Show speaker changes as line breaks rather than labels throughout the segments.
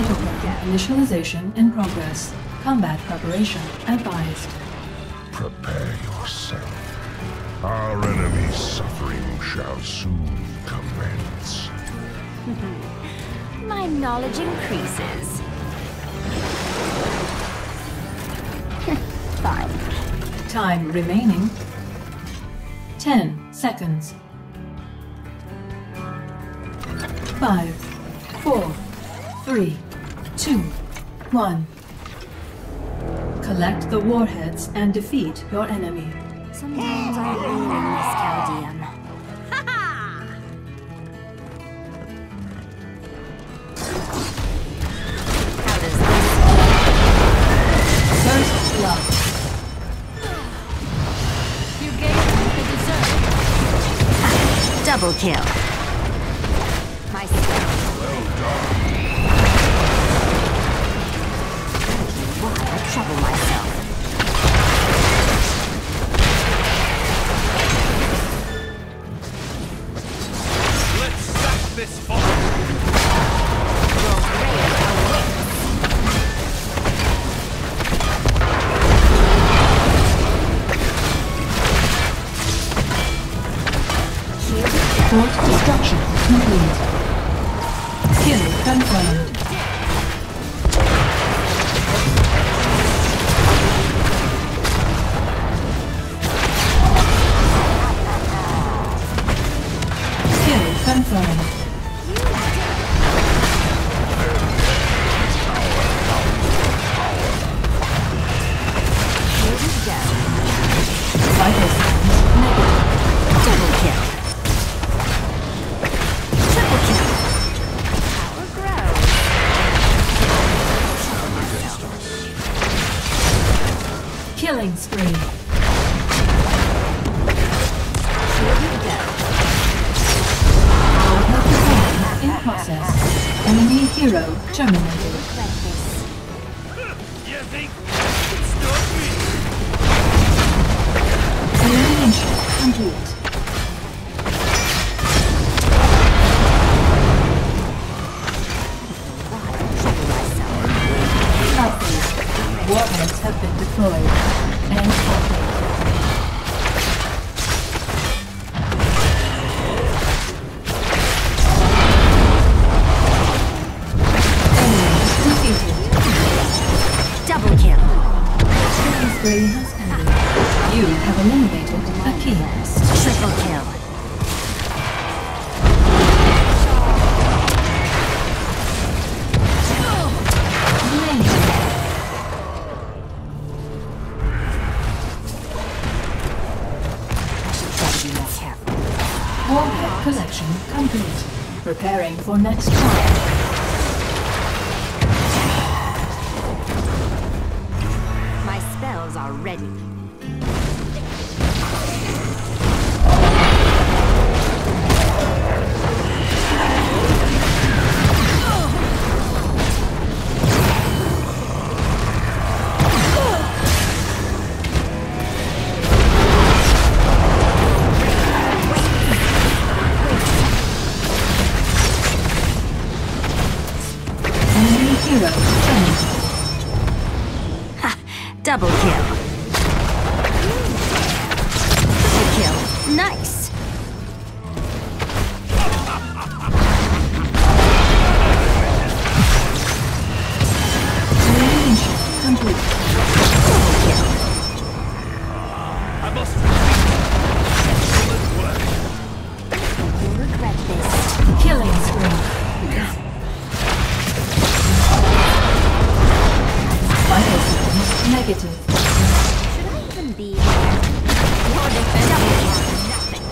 Battleground initialization in progress. Combat preparation advised.
Prepare yourself. Our enemy's suffering shall soon commence.
My knowledge increases. Fine.
Time remaining 10 seconds. 5, 4, 3, 2, 1. Collect the warheads and defeat your enemy.
Sometimes I really miss Chaldean. How does this
First blood.
You gave me the dessert. Double kill. My spell.
Well done.
Why I trouble myself?
Let's sack this fort!
Fort destruction complete. Kill confirmed. Kill confirmed.
Here we go.
Vital signs negative.
Double kill. Triple kill. Power grows.
Killing spree.
Here we go.
Warhead design in process. Enemy hero terminated.
Regret this.
You think you can stop me?
Elimination complete.
Trouble myself.
Upgrade. Warheads have been deployed. And complete. Enemy defeated.
Double kill.
Killing spree has ended. You have eliminated a key.
Triple kill. I should try to be more careful.
Warhead collection complete. Preparing for next trial.
My spells are ready.
Enemy hero terminated.
Double kill. Triple kill. Nice.
Elimination complete.
Double kill.
I must excellent work.
You'll regret this.
Killing spree. Vital signs negative.
Should I even be here? Your defense double kill. Nothing.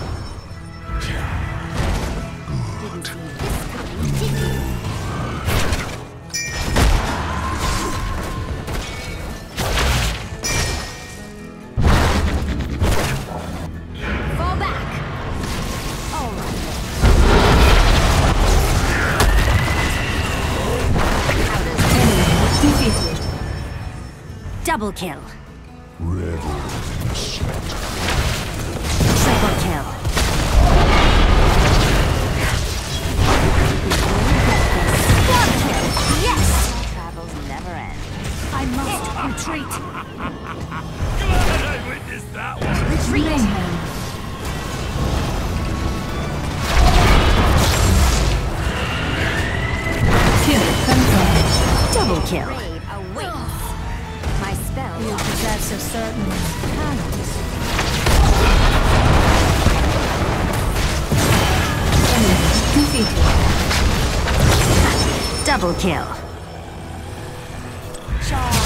Didn't see this coming, did you? Fall back. All right then. How does
Enemy defeated.
double kill?
Revel in the slaughter.
Triple kill. Quad kill. Yes. kill. My spell.
You possess a certain talent. Enemy defeated.
Double kill. Charge.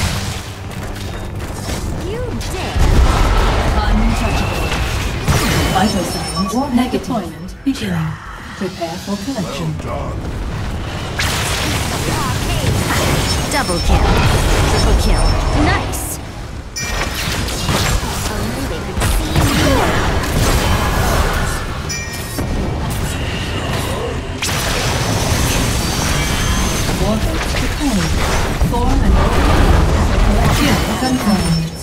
You dare.
Untouchable. Vital signs. Warhead deployment beginning. Prepare for collection.
Double kill. Triple kill. Nice. Only they could see me now.
Warhead deployed. Form and kill confirmed.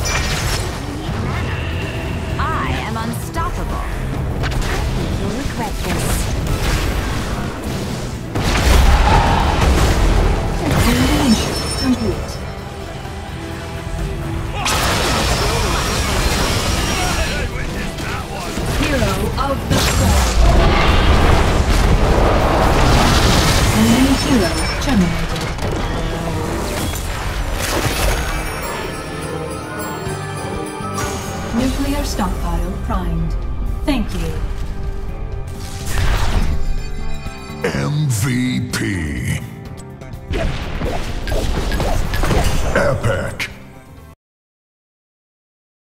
I am unstoppable. You'll regret this.
Combination complete. Hero of the storm. Enemy hero terminated. Nuclear stockpile primed. Thank you.
MVP. Epic.